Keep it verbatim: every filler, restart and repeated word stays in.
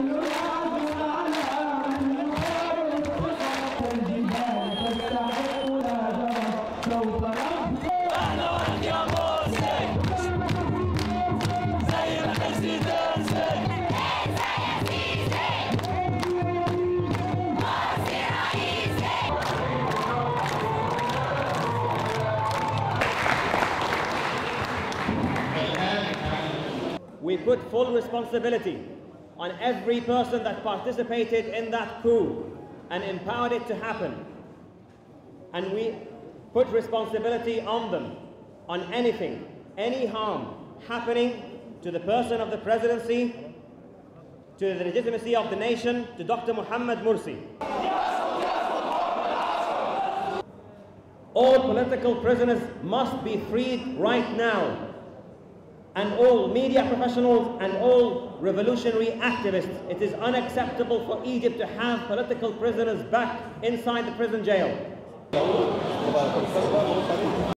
We put full responsibility on every person that participated in that coup and empowered it to happen. And we put responsibility on them, on anything, any harm happening to the person of the presidency, to the legitimacy of the nation, to Doctor Mohammed Morsi. All political prisoners must be freed right now. And all media professionals and all revolutionary activists. It is unacceptable for Egypt to have political prisoners back inside the prison jail.